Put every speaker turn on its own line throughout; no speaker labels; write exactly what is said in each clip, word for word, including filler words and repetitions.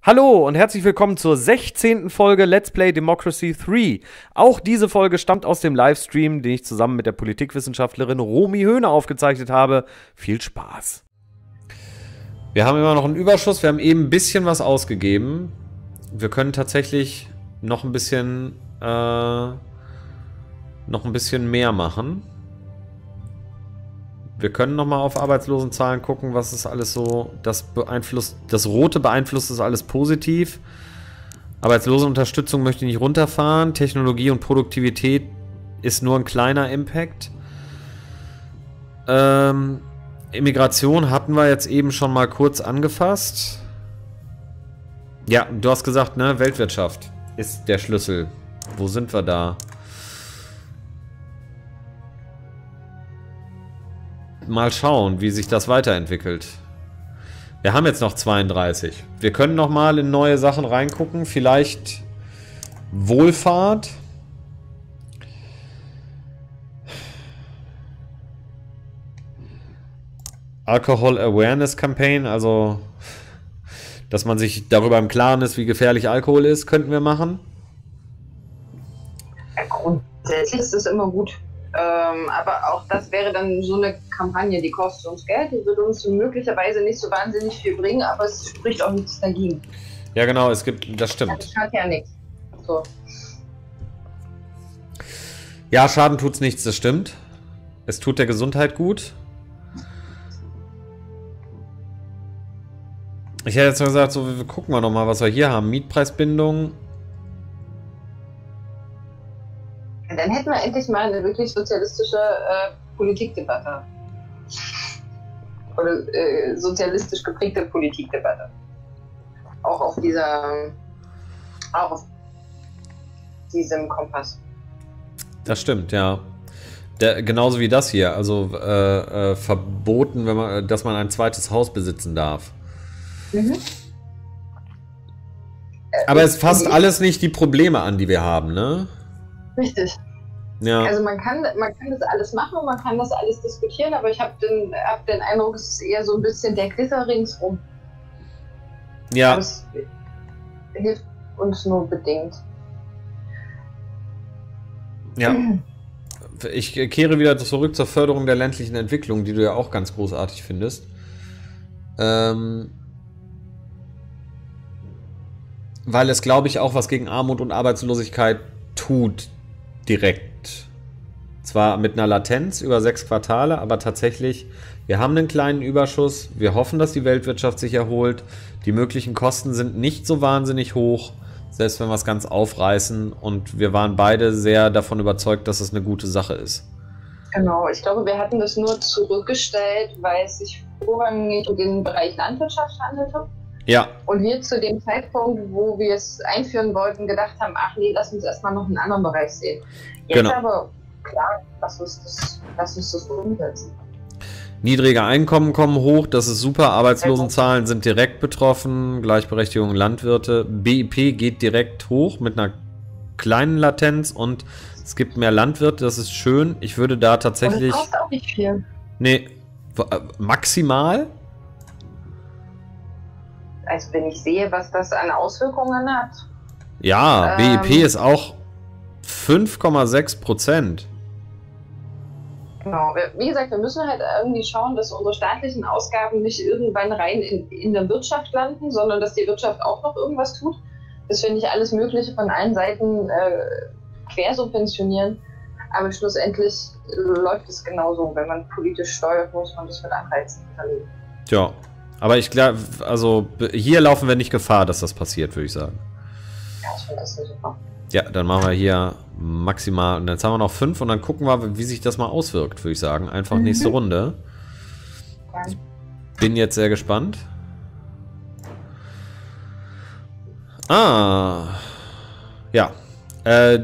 Hallo und herzlich willkommen zur sechzehnten Folge Let's Play Democracy drei. Auch diese Folge stammt aus dem Livestream, den ich zusammen mit der Politikwissenschaftlerin Romy Höhne aufgezeichnet habe. Viel Spaß! Wir haben immer noch einen Überschuss, wir haben eben ein bisschen was ausgegeben. Wir können tatsächlich noch ein bisschen, äh, noch ein bisschen mehr machen. Wir können nochmal auf Arbeitslosenzahlen gucken, was ist alles so, das beeinflusst, das Rote beeinflusst ist alles positiv. Arbeitslosenunterstützung möchte ich nicht runterfahren. Technologie und Produktivität ist nur ein kleiner Impact. Ähm, Immigration hatten wir jetzt eben schon mal kurz angefasst. Ja, du hast gesagt, ne, Weltwirtschaft ist der Schlüssel. Wo sind wir da? Mal schauen, wie sich das weiterentwickelt. Wir haben jetzt noch zweiunddreißig. Wir können noch mal in neue Sachen reingucken. Vielleicht Wohlfahrt. Alcohol Awareness Campaign, also dass man sich darüber im Klaren ist, wie gefährlich Alkohol ist, könnten wir machen.
Ja, grundsätzlich ist das immer gut. Ähm, aber auch das wäre dann so eine Kampagne, die kostet uns Geld, die würde uns möglicherweise nicht so wahnsinnig viel bringen, aber es spricht auch nichts dagegen.
Ja genau, es gibt, das stimmt.
Das schadet ja nichts. So.
Ja, Schaden tut's nichts, das stimmt. Es tut der Gesundheit gut. Ich hätte jetzt mal gesagt, so, wir gucken wir noch mal, was wir hier haben. Mietpreisbindung.
Dann hätten wir endlich mal eine wirklich sozialistische äh, Politikdebatte. Oder äh, sozialistisch geprägte Politikdebatte. Auch auf dieser, auch auf diesem Kompass.
Das stimmt, ja. Der, genauso wie das hier. Also äh, äh, verboten, wenn man, dass man ein zweites Haus besitzen darf.
Mhm.
Aber es fasst alles nicht die Probleme an, die wir haben, ne?
Richtig.
Ja.
Also man kann, man kann das alles machen und man kann das alles diskutieren, aber ich habe den, hab den Eindruck, es ist eher so ein bisschen der Glitter ringsrum.
Ja.
Das hilft uns nur bedingt.
Ja. Ich kehre wieder zurück zur Förderung der ländlichen Entwicklung, die du ja auch ganz großartig findest. Ähm... Weil es, glaube ich, auch was gegen Armut und Arbeitslosigkeit tut. Direkt. Zwar mit einer Latenz über sechs Quartale, aber tatsächlich, wir haben einen kleinen Überschuss. Wir hoffen, dass die Weltwirtschaft sich erholt. Die möglichen Kosten sind nicht so wahnsinnig hoch, selbst wenn wir es ganz aufreißen. Und wir waren beide sehr davon überzeugt, dass es eine gute Sache ist.
Genau, ich glaube, wir hatten das nur zurückgestellt, weil es sich vorrangig um den Bereich Landwirtschaft handelte.
Ja.
Und wir zu dem Zeitpunkt, wo wir es einführen wollten, gedacht haben, ach nee, lass uns erstmal noch einen anderen Bereich sehen. Jetzt
genau.
Aber, klar, lass uns das, lass uns das umsetzen.
Niedrige Einkommen kommen hoch, das ist super. Arbeitslosenzahlen sind direkt betroffen. Gleichberechtigung Landwirte. B I P geht direkt hoch mit einer kleinen Latenz und es gibt mehr Landwirte, das ist schön. Ich würde da tatsächlich...
Und das kostet auch nicht viel.
Nee, maximal...
Also wenn ich sehe, was das an Auswirkungen hat.
Ja,
ähm,
B I P ist auch fünf Komma sechs Prozent.
Genau, wie gesagt, wir müssen halt irgendwie schauen, dass unsere staatlichen Ausgaben nicht irgendwann rein in, in der Wirtschaft landen, sondern dass die Wirtschaft auch noch irgendwas tut. Dass wir nicht alles Mögliche von allen Seiten äh, quersubventionieren. Aber schlussendlich läuft es genauso. Wenn man politisch steuert, muss man das mit Anreizen hinterlegen.
Ja. Aber ich glaube, also hier laufen wir nicht Gefahr, dass das passiert, würde ich sagen.
Ja, ich finde das super.
Ja, dann machen wir hier maximal, und jetzt haben wir noch fünf und dann gucken wir, wie sich das mal auswirkt, würde ich sagen. Einfach
Mhm.
nächste Runde.
Ja.
Ich bin jetzt sehr gespannt. Ah. Ja. Äh,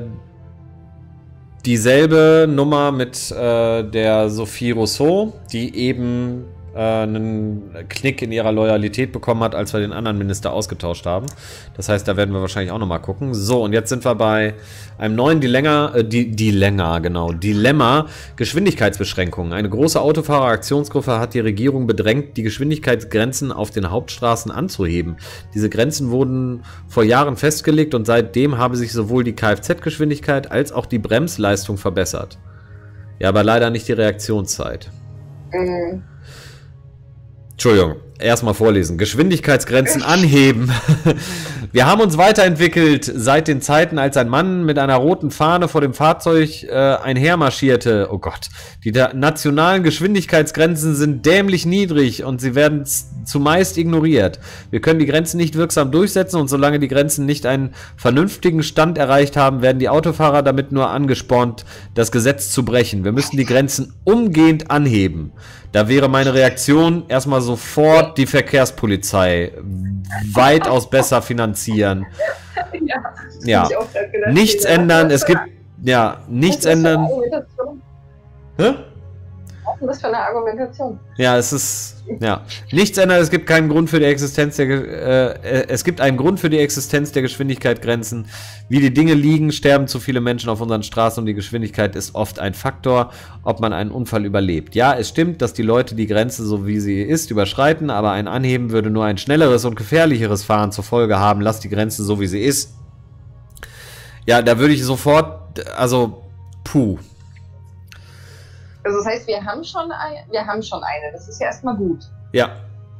dieselbe Nummer mit äh, der Sophie Rousseau, die eben äh, einen Knick in ihrer Loyalität bekommen hat, als wir den anderen Minister ausgetauscht haben. Das heißt, da werden wir wahrscheinlich auch nochmal gucken. So, und jetzt sind wir bei einem neuen Dilemma, äh, die, Dilemma, genau, Dilemma, Geschwindigkeitsbeschränkungen. Eine große Autofahrer-Aktionsgruppe hat die Regierung bedrängt, die Geschwindigkeitsgrenzen auf den Hauptstraßen anzuheben. Diese Grenzen wurden vor Jahren festgelegt und seitdem habe sich sowohl die Kfz-Geschwindigkeit als auch die Bremsleistung verbessert. Ja, aber leider nicht die Reaktionszeit.
Mhm.
Entschuldigung, erstmal vorlesen. Geschwindigkeitsgrenzen anheben. Wir haben uns weiterentwickelt seit den Zeiten, als ein Mann mit einer roten Fahne vor dem Fahrzeug äh, einhermarschierte. Oh Gott. Die nationalen Geschwindigkeitsgrenzen sind dämlich niedrig und sie werden zumeist ignoriert. Wir können die Grenzen nicht wirksam durchsetzen und solange die Grenzen nicht einen vernünftigen Stand erreicht haben, werden die Autofahrer damit nur angespornt, das Gesetz zu brechen. Wir müssen die Grenzen umgehend anheben. Da wäre meine Reaktion erstmal sofort die Verkehrspolizei weitaus besser finanzieren. Ja, ja. Nichts ändern, es gibt, ja, nichts ändern. Hä?
Was für eine Argumentation?
Ja, es ist, ja, nichts ändern, es gibt keinen Grund für die Existenz der, äh, es gibt einen Grund für die Existenz der Geschwindigkeitsgrenzen. Wie die Dinge liegen, sterben zu viele Menschen auf unseren Straßen und die Geschwindigkeit ist oft ein Faktor, ob man einen Unfall überlebt. Ja, es stimmt, dass die Leute die Grenze, so wie sie ist, überschreiten, aber ein Anheben würde nur ein schnelleres und gefährlicheres Fahren zur Folge haben. Lass die Grenze so, wie sie ist. Ja, da würde ich sofort, also, puh.
Also das heißt, wir haben schon eine, wir haben schon eine. Das ist ja erstmal gut.
Ja.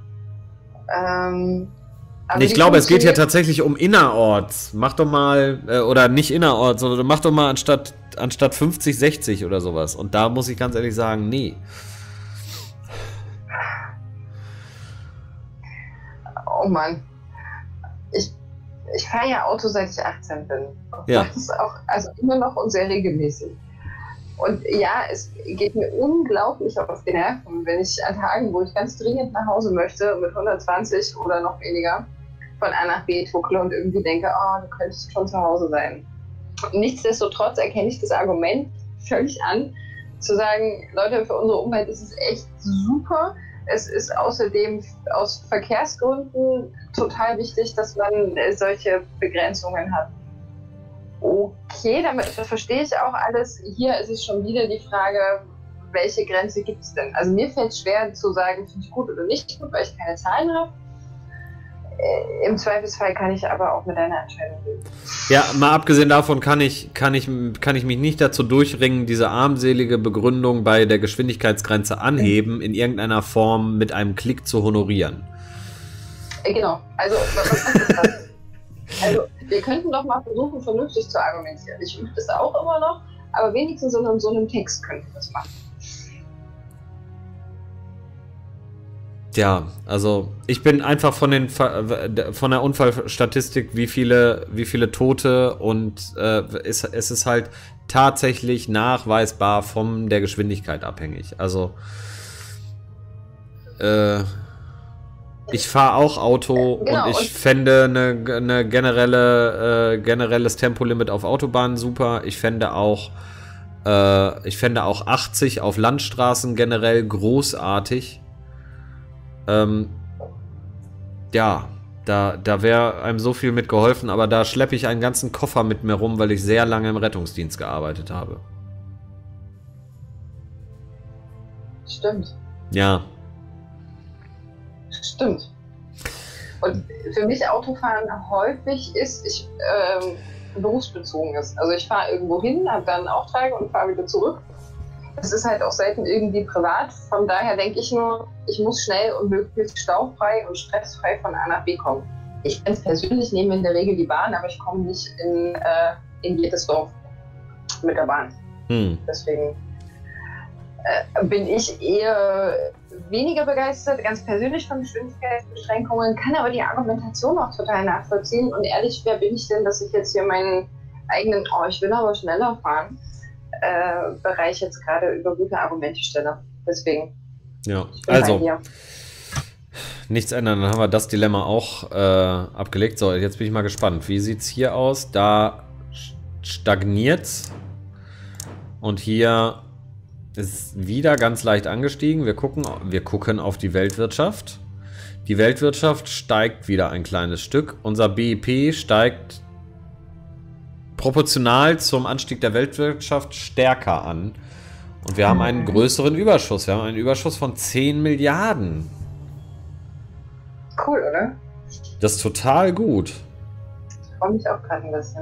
Ähm,
aber ich glaube, es geht ja tatsächlich um innerorts. Mach doch mal, äh, oder nicht innerorts, sondern mach doch mal anstatt, anstatt fünfzig, sechzig oder sowas. Und da muss ich ganz ehrlich sagen, nee.
Oh Mann. Ich, ich fahre ja Auto, seit ich achtzehn bin.
Ja.
Das ist auch, also immer noch und sehr regelmäßig. Und ja, es geht mir unglaublich auf die Nerven, wenn ich an Tagen, wo ich ganz dringend nach Hause möchte, mit hundertzwanzig oder noch weniger von A nach B tuckle und irgendwie denke, oh, du könntest schon zu Hause sein. Nichtsdestotrotz erkenne ich das Argument völlig an, zu sagen, Leute, für unsere Umwelt ist es echt super. Es ist außerdem aus Verkehrsgründen total wichtig, dass man solche Begrenzungen hat. Okay, damit, das verstehe ich auch alles. Hier ist es schon wieder die Frage, welche Grenze gibt es denn? Also mir fällt es schwer zu sagen, finde ich gut oder nicht gut, weil ich keine Zahlen habe. Äh, Im Zweifelsfall kann ich aber auch mit einer Entscheidung gehen.
Ja, mal abgesehen davon kann ich, kann ich, kann ich mich nicht dazu durchringen, diese armselige Begründung bei der Geschwindigkeitsgrenze anheben, in irgendeiner Form mit einem Klick zu honorieren.
Äh, genau, also was ist das? Also, wir könnten doch mal versuchen, vernünftig zu argumentieren. Ich übe das auch immer noch, aber wenigstens in so einem Text könnten wir das machen.
Ja, also ich bin einfach von den von der Unfallstatistik, wie viele wie viele Tote und äh, ist, es ist halt tatsächlich nachweisbar von der Geschwindigkeit abhängig. Also äh, ich fahre auch Auto genau, und ich und fände eine, eine generelle, äh, generelles Tempolimit auf Autobahnen super. Ich fände auch, äh, ich fände auch achtzig auf Landstraßen generell großartig. Ähm, ja, da, da wäre einem so viel mit geholfen, aber da schleppe ich einen ganzen Koffer mit mir rum, weil ich sehr lange im Rettungsdienst gearbeitet habe.
Stimmt.
Ja.
Stimmt. Und für mich Autofahren häufig ist, ich ähm, berufsbezogen ist. Also ich fahre irgendwo hin, habe dann einen Auftrag und fahre wieder zurück. Das ist halt auch selten irgendwie privat. Von daher denke ich nur, ich muss schnell und möglichst staufrei und stressfrei von A nach B kommen. Ich ganz persönlich nehme in der Regel die Bahn, aber ich komme nicht in, äh, in jedes Dorf mit der Bahn. Hm. Deswegen äh, bin ich eher weniger begeistert, ganz persönlich von Geschwindigkeitsbeschränkungen, kann aber die Argumentation auch total nachvollziehen. Und ehrlich, wer bin ich denn, dass ich jetzt hier meinen eigenen, oh, ich will aber schneller fahren, äh, Bereich jetzt gerade über gute Argumente stelle. Deswegen.
Ja, also nichts ändern, dann haben wir das Dilemma auch äh, abgelegt. So, jetzt bin ich mal gespannt. Wie sieht es hier aus? Da stagniert's und hier ist wieder ganz leicht angestiegen. Wir gucken, wir gucken auf die Weltwirtschaft. Die Weltwirtschaft steigt wieder ein kleines Stück. Unser B I P steigt proportional zum Anstieg der Weltwirtschaft stärker an. Und wir haben einen größeren Überschuss. Wir haben einen Überschuss von zehn Milliarden.
Cool, oder?
Das ist total gut.
Ich freue mich auch gerade ein bisschen.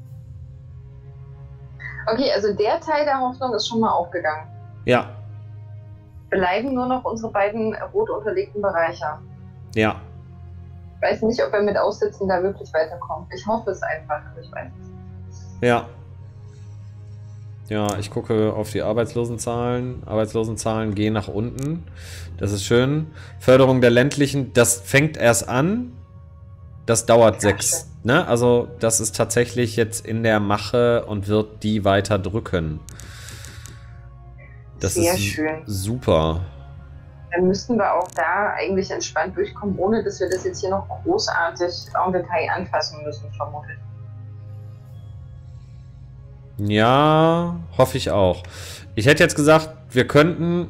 Okay, also der Teil der Hoffnung ist schon mal aufgegangen.
Ja.
Bleiben nur noch unsere beiden rot unterlegten Bereiche.
Ja.
Ich weiß nicht, ob wir mit Aussitzen da wirklich weiterkommen. Ich hoffe es einfach, aber ich weiß es.
Ja. Ja, ich gucke auf die Arbeitslosenzahlen. Arbeitslosenzahlen gehen nach unten. Das ist schön. Förderung der ländlichen, das fängt erst an. Das dauert ja, sechs. Ne? Also das ist tatsächlich jetzt in der Mache und wird die weiter drücken. Das
Sehr
ist
schön.
Super.
Dann müssten wir auch da eigentlich entspannt durchkommen, ohne dass wir das jetzt hier noch großartig im Detail anfassen müssen, vermutlich.
Ja, hoffe ich auch. Ich hätte jetzt gesagt, wir könnten...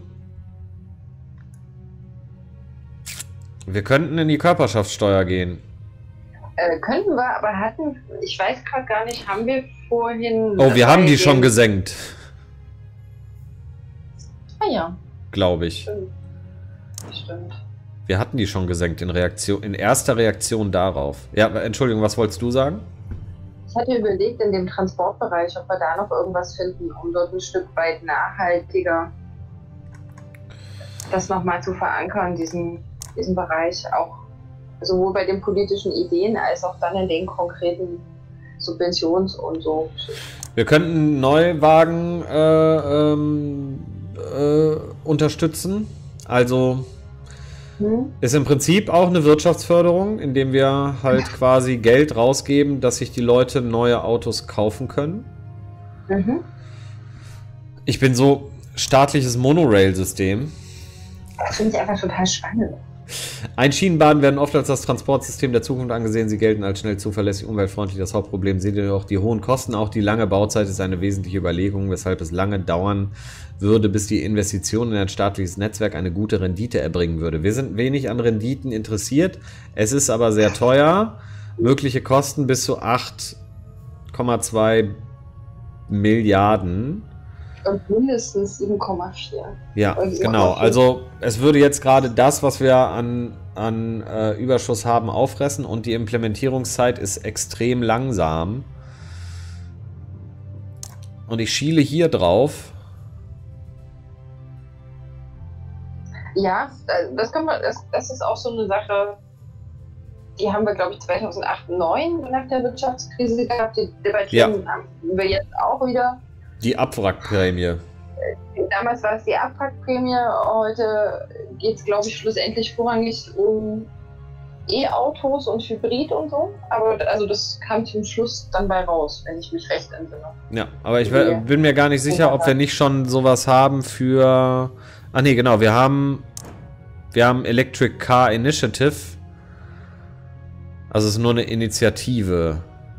Wir könnten in die Körperschaftssteuer gehen.
Äh, könnten wir, aber hatten... Ich weiß gerade gar nicht, haben wir vorhin...
Oh, wir haben die schon gesenkt.
Ah ja.
Glaube ich.
Stimmt. Stimmt.
Wir hatten die schon gesenkt in Reaktion, in erster Reaktion darauf. Ja, Entschuldigung, was wolltest du sagen?
Ich hatte überlegt, in dem Transportbereich, ob wir da noch irgendwas finden, um dort ein Stück weit nachhaltiger das nochmal zu verankern, diesen, diesen Bereich auch sowohl bei den politischen Ideen als auch dann in den konkreten Subventions- und so.
Wir könnten Neuwagen äh, ähm, äh, unterstützen. Also hm. ist im Prinzip auch eine Wirtschaftsförderung, indem wir halt quasi Geld rausgeben, dass sich die Leute neue Autos kaufen können. Mhm. Ich bin so staatliches Monorail-System.
Das finde ich einfach total spannend.
Einschienenbahnen werden oft als das Transportsystem der Zukunft angesehen. Sie gelten als schnell, zuverlässig, umweltfreundlich. Das Hauptproblem sind jedoch die hohen Kosten. Auch die lange Bauzeit ist eine wesentliche Überlegung, weshalb es lange dauern würde, bis die Investition in ein staatliches Netzwerk eine gute Rendite erbringen würde. Wir sind wenig an Renditen interessiert. Es ist aber sehr teuer. Mögliche Kosten bis zu acht Komma zwei Milliarden.
Und mindestens sieben Komma vier.
Ja, genau. Also es würde jetzt gerade das, was wir an, an äh, Überschuss haben, auffressen und die Implementierungszeit ist extrem langsam. Und ich schiele hier drauf.
Ja, das, kann man, das, das ist auch so eine Sache, die haben wir, glaube ich, zweitausendacht, zweitausendneun nach der Wirtschaftskrise gehabt. Die debattieren ja. haben wir jetzt auch wieder.
Die Abwrackprämie.
Damals war es die Abwrackprämie, heute geht es, glaube ich, schlussendlich vorrangig um E-Autos und Hybrid und so. Aber also das kam zum Schluss dann bei raus, wenn ich mich recht entsinne.
Ja, aber ich okay. bin mir gar nicht sicher, ob wir nicht schon sowas haben für... Ah nee, genau, wir haben, wir haben Electric Car Initiative. Also es ist nur eine Initiative.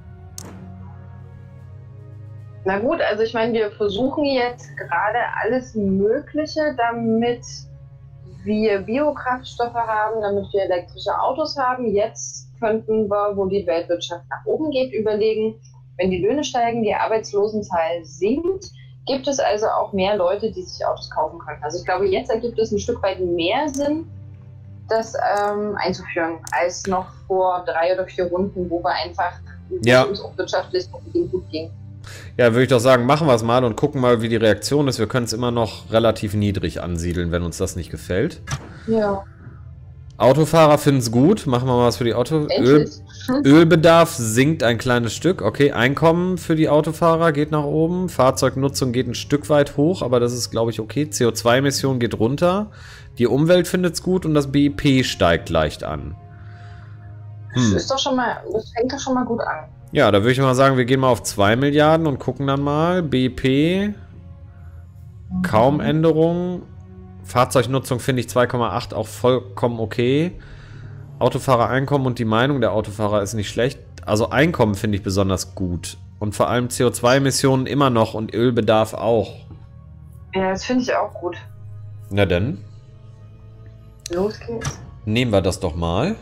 Na gut, also ich meine, wir versuchen jetzt gerade alles Mögliche, damit wir Biokraftstoffe haben, damit wir elektrische Autos haben. Jetzt könnten wir, wo die Weltwirtschaft nach oben geht, überlegen, wenn die Löhne steigen, die Arbeitslosenzahl sinkt, gibt es also auch mehr Leute, die sich Autos kaufen können. Also ich glaube, jetzt ergibt es ein Stück weit mehr Sinn, das ähm, einzuführen, als noch vor drei oder vier Runden, wo wir einfach
ja.
uns auch wirtschaftlich gut ging.
Ja, würde ich doch sagen, machen wir es mal und gucken mal, wie die Reaktion ist. Wir können es immer noch relativ niedrig ansiedeln, wenn uns das nicht gefällt.
Ja.
Autofahrer finden es gut. Machen wir mal was für die Auto. Öl, Ölbedarf sinkt ein kleines Stück. Okay, Einkommen für die Autofahrer geht nach oben. Fahrzeugnutzung geht ein Stück weit hoch, aber das ist, glaube ich, okay. C O zwei Emissionen geht runter. Die Umwelt findet es gut und das B I P steigt leicht an.
Hm. Das ist doch schon mal, das fängt doch schon mal gut an.
Ja, da würde ich mal sagen, wir gehen mal auf zwei Milliarden und gucken dann mal. B I P, kaum Änderungen. Fahrzeugnutzung finde ich zwei Komma acht auch vollkommen okay. Autofahrereinkommen und die Meinung der Autofahrer ist nicht schlecht. Also Einkommen finde ich besonders gut. Und vor allem C O zwei Emissionen immer noch und Ölbedarf auch.
Ja, das finde ich auch gut.
Na dann.
Los geht's.
Nehmen wir das doch mal.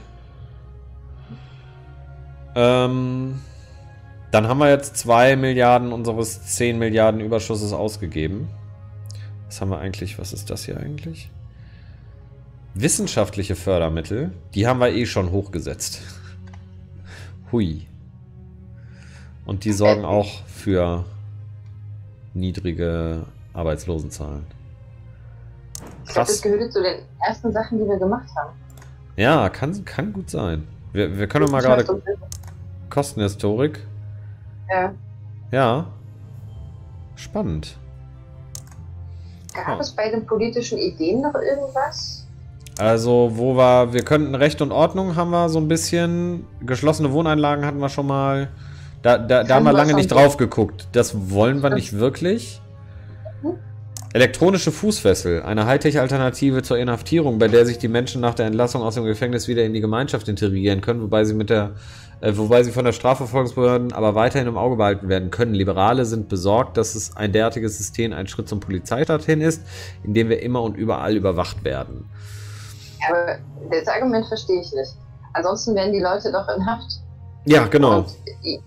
Ähm, dann haben wir jetzt zwei Milliarden unseres zehn Milliarden Überschusses ausgegeben. Was haben wir eigentlich? Was ist das hier eigentlich? Wissenschaftliche Fördermittel. Die haben wir eh schon hochgesetzt. Hui. Und die sorgen auch für niedrige Arbeitslosenzahlen.
Ich glaube, das gehört zu den ersten Sachen, die wir gemacht haben.
Ja, kann, kann gut sein. Wir, wir können mal gerade... Kostenhistorik.
Ja.
Ja. Spannend.
Gab oh. es bei den politischen Ideen noch irgendwas?
Also, wo wir... Wir könnten Recht und Ordnung haben wir so ein bisschen. Geschlossene Wohneinlagen hatten wir schon mal. Da, da, da haben wir lange nicht drauf geguckt. Das wollen wir nicht wirklich. Mhm. Elektronische Fußfessel, eine Hightech-Alternative zur Inhaftierung, bei der sich die Menschen nach der Entlassung aus dem Gefängnis wieder in die Gemeinschaft integrieren können, wobei sie mit der, äh, wobei sie von der Strafverfolgungsbehörden aber weiterhin im Auge behalten werden können. Liberale sind besorgt, dass es ein derartiges System ein Schritt zum Polizeistaat hin ist, in dem wir immer und überall überwacht werden.
Aber das Argument verstehe ich nicht. Ansonsten wären die Leute doch in Haft.
Ja, genau. Und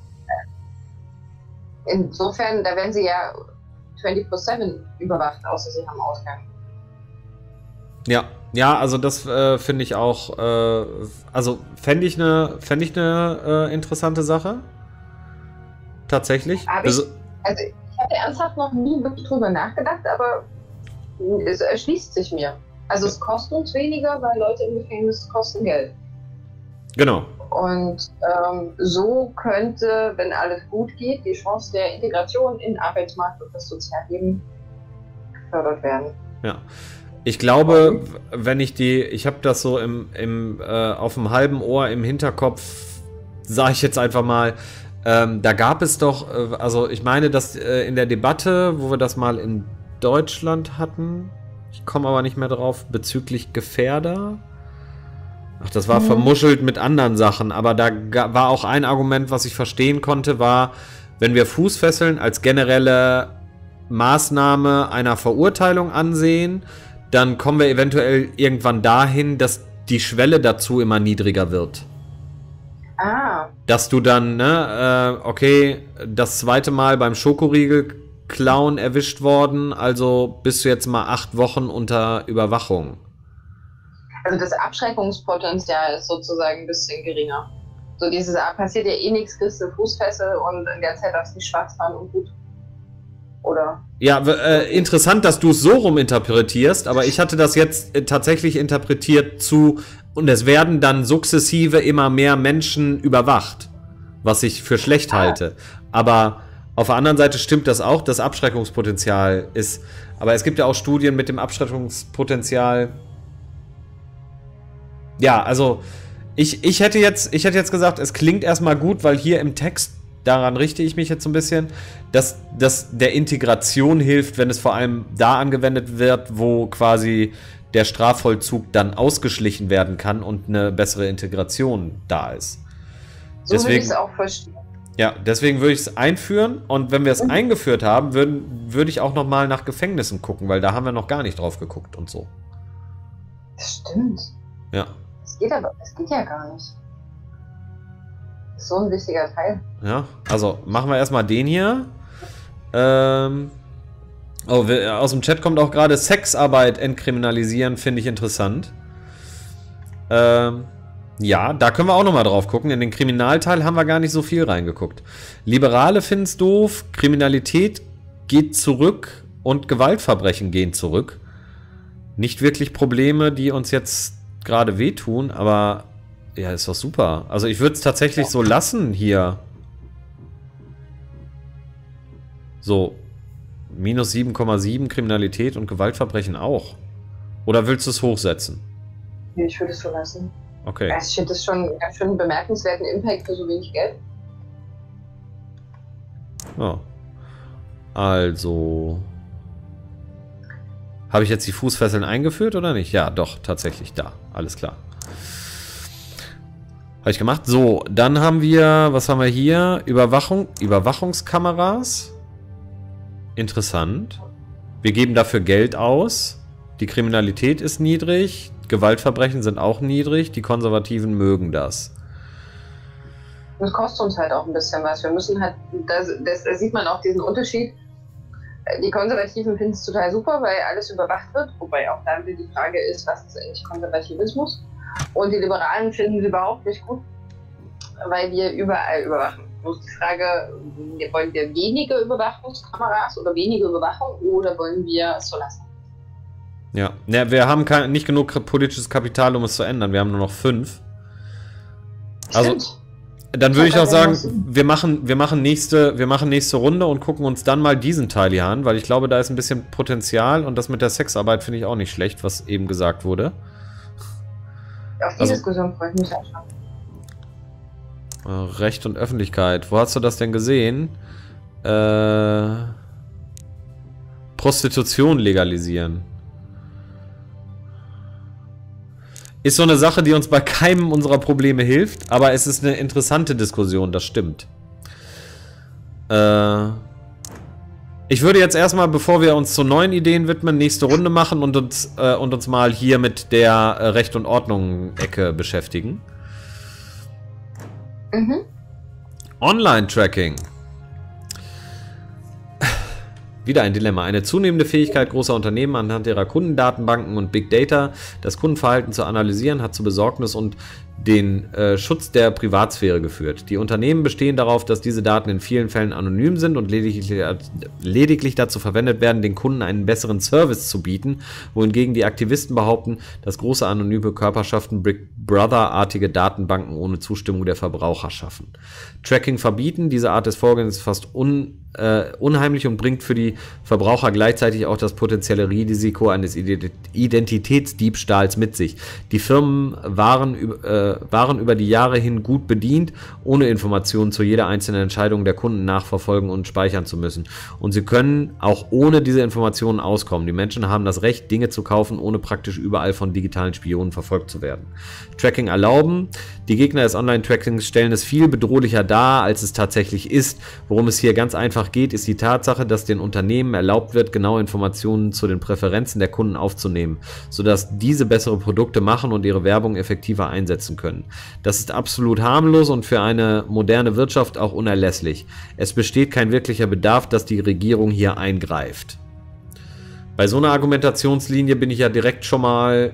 insofern, da werden sie ja vierundzwanzig sieben überwacht, außer sie haben Ausgang.
Ja, ja, also das äh, finde ich auch, äh, also fände ich eine fände ich eine äh, interessante Sache. Tatsächlich.
Also ich, also ich hatte ernsthaft noch nie wirklich drüber nachgedacht, aber es erschließt sich mir. Also es kostet uns weniger, weil Leute im Gefängnis kosten Geld.
Genau.
Und ähm, so könnte, wenn alles gut geht, die Chance der Integration in den Arbeitsmarkt und das Sozialleben gefördert werden.
Ja. Ich glaube, wenn ich die, ich habe das so im, im, äh, auf dem halben Ohr im Hinterkopf, sage ich jetzt einfach mal, ähm, da gab es doch, äh, also ich meine, dass äh, in der Debatte, wo wir das mal in Deutschland hatten, ich komme aber nicht mehr drauf, bezüglich Gefährder. Ach, das war mhm. vermuschelt mit anderen Sachen, aber da war auch ein Argument, was ich verstehen konnte, war, wenn wir Fußfesseln als generelle Maßnahme einer Verurteilung ansehen, dann kommen wir eventuell irgendwann dahin, dass die Schwelle dazu immer niedriger wird.
Ah.
Dass du dann, ne, äh, okay, das zweite Mal beim Schokoriegel-Klauen erwischt worden, also bist du jetzt mal acht Wochen unter Überwachung.
Also das Abschreckungspotenzial ist sozusagen ein bisschen geringer. So dieses, ah, passiert ja eh nichts, kriegst du Fußfessel und in der Zeit darfst du nicht schwarz fahren und gut. Oder?
Ja, äh, interessant, dass du es so rum interpretierst, aber ich hatte das jetzt äh, tatsächlich interpretiert zu, und es werden dann sukzessive immer mehr Menschen überwacht, was ich für schlecht ah. halte. Aber auf der anderen Seite stimmt das auch, das Abschreckungspotenzial ist, aber es gibt ja auch Studien mit dem Abschreckungspotenzial. Ja, also ich, ich, hätte jetzt, ich hätte jetzt gesagt, es klingt erstmal gut, weil hier im Text, daran richte ich mich jetzt so ein bisschen, dass das der Integration hilft, wenn es vor allem da angewendet wird, wo quasi der Strafvollzug dann ausgeschlichen werden kann und eine bessere Integration da ist.
So würde ich es auch verstehen.
Ja, deswegen würde ich es einführen und wenn wir es mhm. eingeführt haben, würden, würde ich auch noch mal nach Gefängnissen gucken, weil da haben wir noch gar nicht drauf geguckt und so.
Das stimmt.
Ja.
Das geht aber, das geht ja gar nicht. Das ist so ein wichtiger Teil.
Ja, also machen wir erstmal den hier. Ähm, oh, wir, aus dem Chat kommt auch gerade Sexarbeit entkriminalisieren, finde ich interessant. Ähm, ja, da können wir auch nochmal drauf gucken. In den Kriminalteil haben wir gar nicht so viel reingeguckt. Liberale finden es doof, Kriminalität geht zurück und Gewaltverbrechen gehen zurück. Nicht wirklich Probleme, die uns jetzt gerade wehtun, aber ja, ist doch super. Also ich würde es tatsächlich ja. so lassen hier. So, minus sieben Komma sieben Kriminalität und Gewaltverbrechen auch. Oder willst du es hochsetzen?
Nee, ich würde es so lassen.
Okay.
Ich finde das schon ganz schön einen bemerkenswerten Impact für so wenig Geld.
Ja. Also... Habe ich jetzt die Fußfesseln eingeführt oder nicht? Ja, doch, tatsächlich da. Alles klar. Habe ich gemacht. So, dann haben wir, was haben wir hier? Überwachung, Überwachungskameras. Interessant. Wir geben dafür Geld aus. Die Kriminalität ist niedrig. Gewaltverbrechen sind auch niedrig. Die Konservativen mögen das.
Das kostet uns halt auch ein bisschen was. Wir müssen halt, das, das, da sieht man auch diesen Unterschied. Die Konservativen finden es total super, weil alles überwacht wird. Wobei auch da die Frage ist, was ist eigentlich Konservativismus? Und die Liberalen finden es überhaupt nicht gut, weil wir überall überwachen. Bloß die Frage, wollen wir weniger Überwachungskameras oder weniger Überwachung oder wollen wir es so lassen?
Ja, ja, wir haben kein, nicht genug politisches Kapital, um es zu ändern. Wir haben nur noch fünf. Also,
Stimmt.
Dann würde ich auch sagen, wir machen, wir, machen nächste, wir machen nächste Runde und gucken uns dann mal diesen Teil hier an, weil ich glaube, da ist ein bisschen Potenzial und das mit der Sexarbeit finde ich auch nicht schlecht, was eben gesagt wurde.
Auf die
Also,
Diskussion freue ich mich auch schon.
Recht und Öffentlichkeit. Wo hast du das denn gesehen? Äh, Prostitution legalisieren. Ist so eine Sache, die uns bei keinem unserer Probleme hilft, aber es ist eine interessante Diskussion, das stimmt. Äh, ich würde jetzt erstmal, bevor wir uns zu neuen Ideen widmen, nächste Runde machen und uns, äh, und uns mal hier mit der äh, Recht und Ordnung-Ecke beschäftigen.
Mhm.
Online-Tracking. Wieder ein Dilemma. Eine zunehmende Fähigkeit großer Unternehmen anhand ihrer Kundendatenbanken und Big Data das Kundenverhalten zu analysieren, hat zu Besorgnis und den äh, Schutz der Privatsphäre geführt. Die Unternehmen bestehen darauf, dass diese Daten in vielen Fällen anonym sind und lediglich, lediglich dazu verwendet werden, den Kunden einen besseren Service zu bieten, wohingegen die Aktivisten behaupten, dass große anonyme Körperschaften Big Brother-artige Datenbanken ohne Zustimmung der Verbraucher schaffen. Tracking verbieten, diese Art des Vorgehens ist fast un Uh, unheimlich und bringt für die Verbraucher gleichzeitig auch das potenzielle Risiko eines Identitätsdiebstahls mit sich. Die Firmen waren, uh, waren über die Jahre hin gut bedient, ohne Informationen zu jeder einzelnen Entscheidung der Kunden nachverfolgen und speichern zu müssen. Und sie können auch ohne diese Informationen auskommen. Die Menschen haben das Recht, Dinge zu kaufen, ohne praktisch überall von digitalen Spionen verfolgt zu werden. Tracking erlauben. Die Gegner des Online-Trackings stellen es viel bedrohlicher dar, als es tatsächlich ist. Worum es hier ganz einfach geht, ist die Tatsache, dass den Unternehmen erlaubt wird, genaue Informationen zu den Präferenzen der Kunden aufzunehmen, sodass diese bessere Produkte machen und ihre Werbung effektiver einsetzen können. Das ist absolut harmlos und für eine moderne Wirtschaft auch unerlässlich. Es besteht kein wirklicher Bedarf, dass die Regierung hier eingreift. Bei so einer Argumentationslinie bin ich ja direkt schon mal...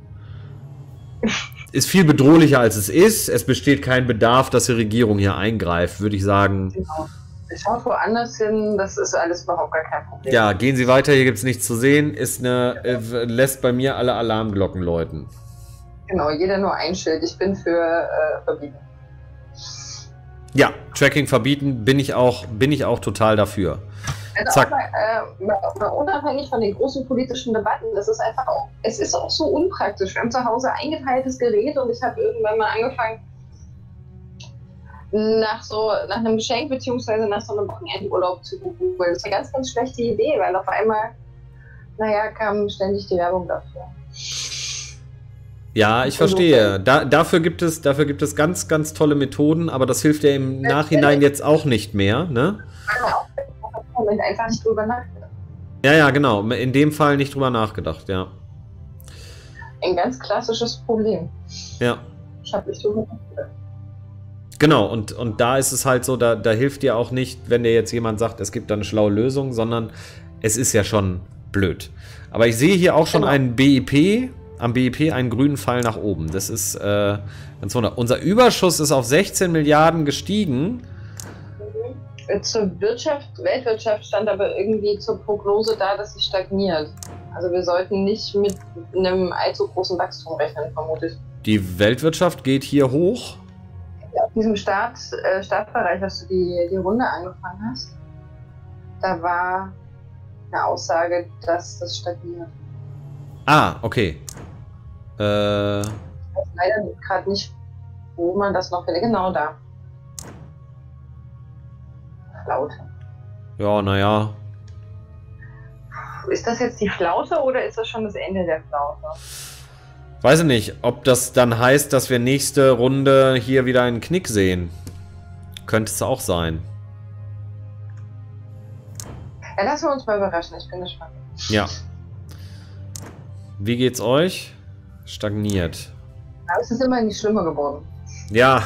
Ist viel bedrohlicher, als es ist. Es besteht kein Bedarf, dass die Regierung hier eingreift, würde ich sagen.
Genau. Schaut woanders hin, das ist alles überhaupt gar kein Problem.
Ja, gehen Sie weiter, hier gibt es nichts zu sehen. Ist eine, äh, lässt bei mir alle Alarmglocken läuten.
Genau, jeder nur ein Schild. Ich bin für äh, verbieten.
Ja, Tracking verbieten bin ich auch, bin ich auch total dafür.
Also
Zack.
auch mal, äh, mal, mal unabhängig von den großen politischen Debatten, das ist einfach auch, es ist auch so unpraktisch. Wir haben zu Hause eingeteiltes Gerät und ich habe irgendwann mal angefangen, nach so nach einem Geschenk beziehungsweise nach so einem Wochenendurlaub zu buchen. Das ist eine ganz, ganz schlechte Idee, weil auf einmal, naja, kam ständig die Werbung dafür.
Ja, ich verstehe. Da, dafür gibt es, dafür gibt es ganz, ganz tolle Methoden, aber das hilft ja im Nachhinein jetzt auch nicht mehr, ne?
Moment einfach nicht drüber nachgedacht.
Ja, ja, genau. In dem Fall nicht drüber nachgedacht, ja.
Ein ganz klassisches Problem.
Ja.
Ich habe nicht drüber nachgedacht.
Genau, und, und da ist es halt so, da, da hilft dir auch nicht, wenn dir jetzt jemand sagt, es gibt da eine schlaue Lösung, sondern es ist ja schon blöd. Aber ich sehe hier auch schon
Genau.
einen B I P, am B I P einen grünen Pfeil nach oben. Das ist äh, ganz wunderbar. Unser Überschuss ist auf sechzehn Milliarden gestiegen.
Zur Wirtschaft, Weltwirtschaft stand aber irgendwie zur Prognose da, dass sie stagniert. Also wir sollten nicht mit einem allzu großen Wachstum rechnen, vermute ich.
Die Weltwirtschaft geht hier hoch.
Auf diesem Start, äh, Startbereich, als du die, die Runde angefangen hast, da war eine Aussage, dass das stagniert.
Ah, okay. Äh,
Ich weiß leider gerade nicht, wo man das noch findet. Genau da. Flaute.
ja, naja.
Ist das jetzt die Flaute oder ist das schon das Ende der Flaute?
Weiß ich nicht, ob das dann heißt, dass wir nächste Runde hier wieder einen Knick sehen. Könnte es auch sein.
Ja, lassen wir uns mal überraschen, ich bin gespannt.
Ja. Wie geht's euch? Stagniert.
Aber es ist immer nicht schlimmer geworden.
Ja.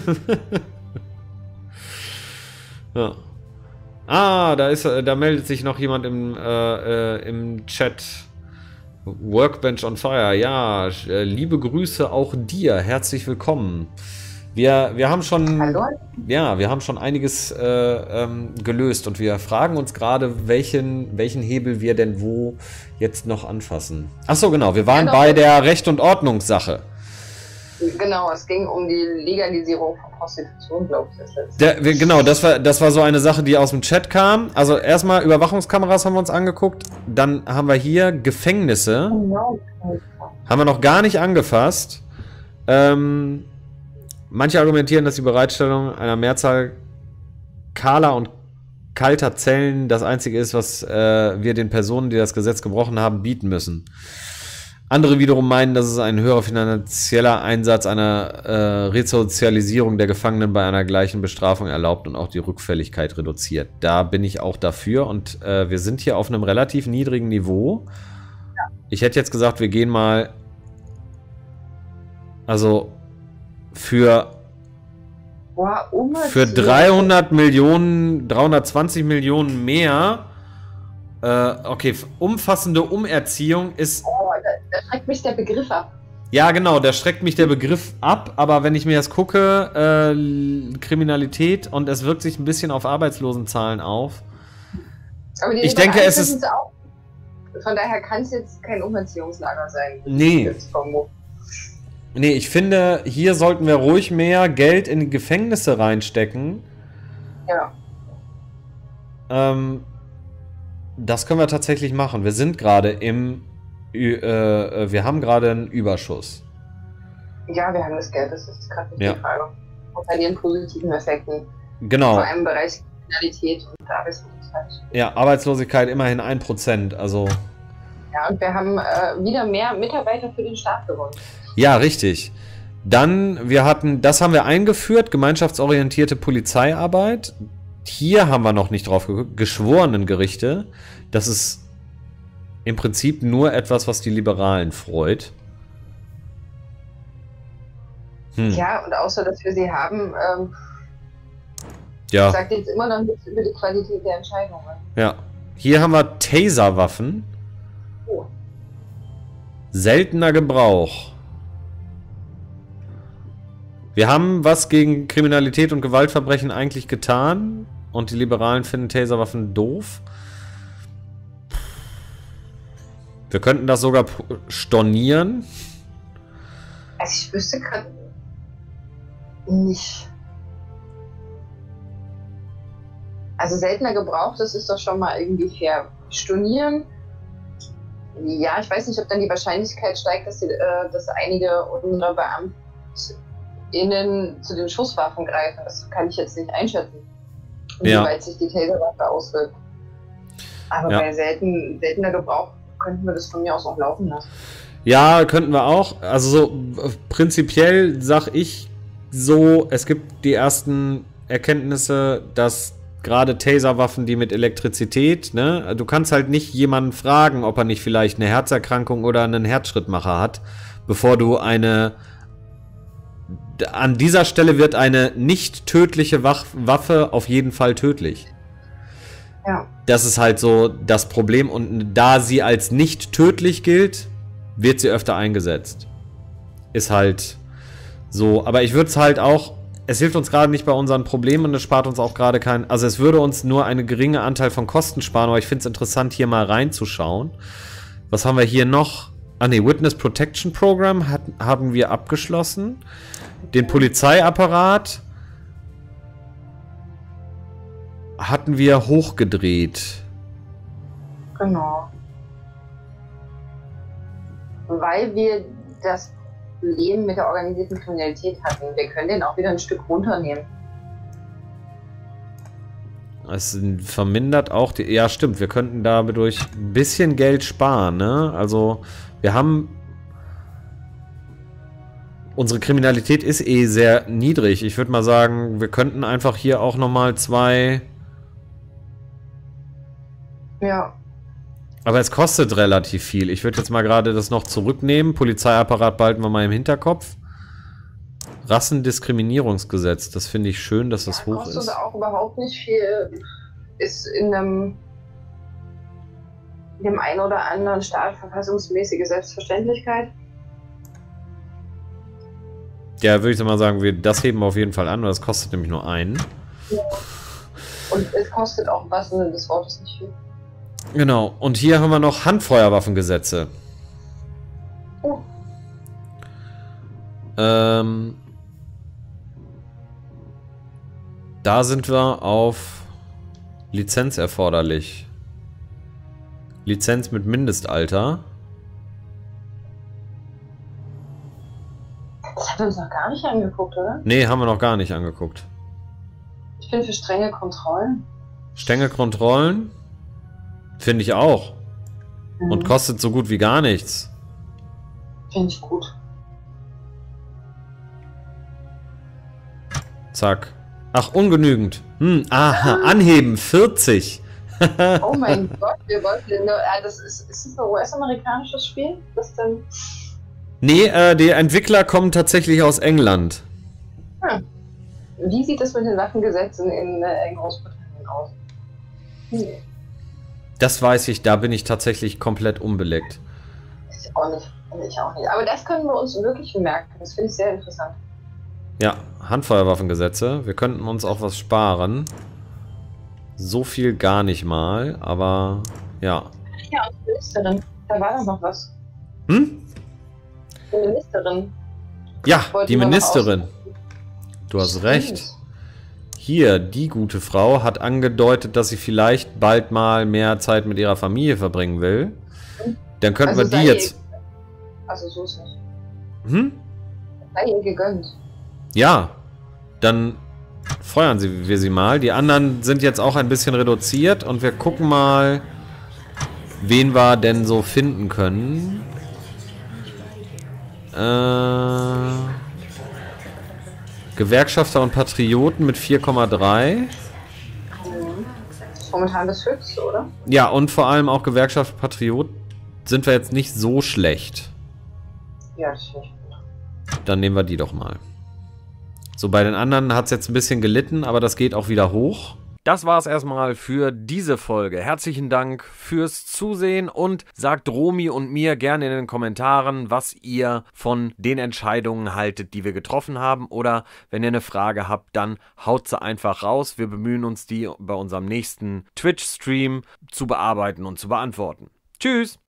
Ja. Ah, da ist, da meldet sich noch jemand im, äh, äh, im Chat. Workbench on Fire. Ja, äh, liebe Grüße auch dir. Herzlich willkommen. Wir, wir haben schon,
Hallo?
ja, wir haben schon einiges äh, ähm, gelöst und wir fragen uns gerade, welchen, welchen Hebel wir denn wo jetzt noch anfassen. Ach so, genau. Wir waren
Ja,
bei der Recht- und Ordnungssache.
Genau, es ging um die Legalisierung von Prostitution, glaube ich. Das ist
Der, wir, genau, das war, das war so eine Sache, die aus dem Chat kam. Also erstmal Überwachungskameras haben wir uns angeguckt. Dann haben wir hier Gefängnisse.
genau.
Haben wir noch gar nicht angefasst. Ähm, manche argumentieren, dass die Bereitstellung einer Mehrzahl kahler und kalter Zellen das Einzige ist, was äh, wir den Personen, die das Gesetz gebrochen haben, bieten müssen. Andere wiederum meinen, dass es ein höherer finanzieller Einsatz einer äh, Resozialisierung der Gefangenen bei einer gleichen Bestrafung erlaubt und auch die Rückfälligkeit reduziert. Da bin ich auch dafür und äh, wir sind hier auf einem relativ niedrigen Niveau.
Ja.
Ich hätte jetzt gesagt, wir gehen mal also für
Boah,
für dreihundert Millionen, dreihundertzwanzig Millionen mehr. Äh, okay, umfassende Umerziehung ist.
Oh, da, da schreckt mich der Begriff ab.
Ja, genau, da schreckt mich der Begriff ab, aber wenn ich mir das gucke, äh, Kriminalität und es wirkt sich ein bisschen auf Arbeitslosenzahlen auf.
Aber die
Ich denke, es
Liberalen
ist-
sind auch. Von daher kann es jetzt kein Umerziehungslager sein.
Nee.
Jetzt vermuten.
Nee, ich finde, hier sollten wir ruhig mehr Geld in die Gefängnisse reinstecken.
Ja.
Ähm, das können wir tatsächlich machen. Wir sind gerade im. Ü- Äh, wir haben gerade einen Überschuss.
Ja, wir haben das Geld, das ist gerade nicht
Ja.
die Frage. Und bei den positiven Effekten,
Genau.
vor allem im Bereich Kriminalität und Arbeitslosigkeit.
Ja, Arbeitslosigkeit immerhin ein Prozent. Also.
Ja, und wir haben äh, wieder mehr Mitarbeiter für den Staat gewonnen.
Ja, richtig. Dann, wir hatten, das haben wir eingeführt, gemeinschaftsorientierte Polizeiarbeit. Hier haben wir noch nicht drauf geguckt, Geschworenengerichte. Das ist im Prinzip nur etwas, was die Liberalen freut. Hm.
Ja, und außer dass wir sie haben, ähm,
Ja,
sagt jetzt immer noch nichts über die Qualität der Entscheidungen.
ja. Hier haben wir Taserwaffen.
Oh.
Seltener Gebrauch. Wir haben was gegen Kriminalität und Gewaltverbrechen eigentlich getan und die Liberalen finden Taserwaffen doof. Wir könnten das sogar p- stornieren.
Also ich wüsste gerade nicht. Also seltener Gebrauch, das ist doch schon mal irgendwie fair. Stornieren, ja, ich weiß nicht, ob dann die Wahrscheinlichkeit steigt, dass, die, äh, dass einige unserer BeamtInnen zu den Schusswaffen greifen. Das kann ich jetzt nicht einschätzen,
Ja.
inwieweit sich die Taserwaffe auswirkt. Aber
Ja.
bei selten, seltener Gebrauch könnten wir das von mir aus auch laufen lassen.
Ja, könnten wir auch. Also so äh, prinzipiell sag ich so, es gibt die ersten Erkenntnisse, dass gerade Taserwaffen, die mit Elektrizität, ne, du kannst halt nicht jemanden fragen, ob er nicht vielleicht eine Herzerkrankung oder einen Herzschrittmacher hat, bevor du eine. An dieser Stelle wird eine nicht tödliche Wach Waffe auf jeden Fall tödlich.
Ja.
Das ist halt so das Problem und da sie als nicht tödlich gilt, wird sie öfter eingesetzt. Ist halt so, aber ich würde es halt auch, es hilft uns gerade nicht bei unseren Problemen und es spart uns auch gerade kein, also es würde uns nur eine geringe Anteil von Kosten sparen, aber ich finde es interessant, hier mal reinzuschauen. Was haben wir hier noch? Ah ne, Witness Protection Program hat, haben wir abgeschlossen. Den Polizeiapparat hatten wir hochgedreht.
Genau. Weil wir das Problem mit der organisierten Kriminalität hatten. Wir können den auch wieder ein Stück runternehmen.
Es vermindert auch die. Ja, stimmt, wir könnten dadurch ein bisschen Geld sparen, ne? Also, wir haben. Unsere Kriminalität ist eh sehr niedrig. Ich würde mal sagen, wir könnten einfach hier auch nochmal zwei.
Ja.
Aber es kostet relativ viel. Ich würde jetzt mal gerade das noch zurücknehmen. Polizeiapparat behalten wir mal im Hinterkopf. Rassendiskriminierungsgesetz. Das finde ich schön, dass das
ja,
hoch
kostet
ist.
auch überhaupt nicht viel. Ist in einem, in dem einen oder anderen Staat verfassungsmäßige Selbstverständlichkeit.
Ja, würde ich mal sagen, wir das heben wir auf jeden Fall an, weil das kostet nämlich nur einen.
Ja. Und es kostet auch im wahrsten Sinne des Wortes nicht viel.
Genau. Und hier haben wir noch Handfeuerwaffengesetze.
Oh.
Ähm, da sind wir auf Lizenz erforderlich. Lizenz mit Mindestalter.
Das hat uns noch gar nicht angeguckt, oder?
Nee, haben wir noch gar nicht angeguckt.
Ich bin für strenge Kontrollen.
Strenge Kontrollen? Finde ich auch.
Mhm.
Und kostet so gut wie gar nichts.
Finde ich gut.
Zack. Ach, ungenügend. Hm, aha, anheben, vierzig.
Oh mein Gott, wir wollten nur. Äh, das ist, ist das ein U S-amerikanisches Spiel? Das dann.
Nee, äh, die Entwickler kommen tatsächlich aus England.
Hm. Wie sieht das mit den Waffengesetzen in, äh, in Großbritannien aus? Hm.
Das weiß ich, da bin ich tatsächlich komplett unbeleckt.
Ich auch nicht. Ich auch nicht. Aber das können wir uns wirklich merken. Das finde ich sehr interessant.
Ja, Handfeuerwaffengesetze. Wir könnten uns auch was sparen. So viel gar nicht mal, aber ja.
Ja, und die Ministerin. Da war doch noch was.
Hm?
Die Ministerin.
Ja,
Wollten
die
wir noch
Ministerin.
aus-
Du hast
Stimmt.
recht. Hier, die gute Frau hat angedeutet, dass sie vielleicht bald mal mehr Zeit mit ihrer Familie verbringen will. Dann könnten
Also
wir
sei
die
ihr-
jetzt...
Also so ist nicht.
Hm?
Sei ihr gegönnt.
Ja, dann feuern sie, wir sie mal. Die anderen sind jetzt auch ein bisschen reduziert und wir gucken mal, wen wir denn so finden können. Äh, Gewerkschafter und Patrioten mit vier Komma drei.
Das ist momentan das Höchste, oder?
Ja, und vor allem auch Gewerkschaft Patriot sind wir jetzt nicht so schlecht.
Ja, das finde ich gut.
Dann nehmen wir die doch mal. So, bei den anderen hat es jetzt ein bisschen gelitten, aber das geht auch wieder hoch. Das war es erstmal für diese Folge. Herzlichen Dank fürs Zusehen und sagt Romy und mir gerne in den Kommentaren, was ihr von den Entscheidungen haltet, die wir getroffen haben. Oder wenn ihr eine Frage habt, dann haut sie einfach raus. Wir bemühen uns, die bei unserem nächsten Twitch-Stream zu bearbeiten und zu beantworten. Tschüss!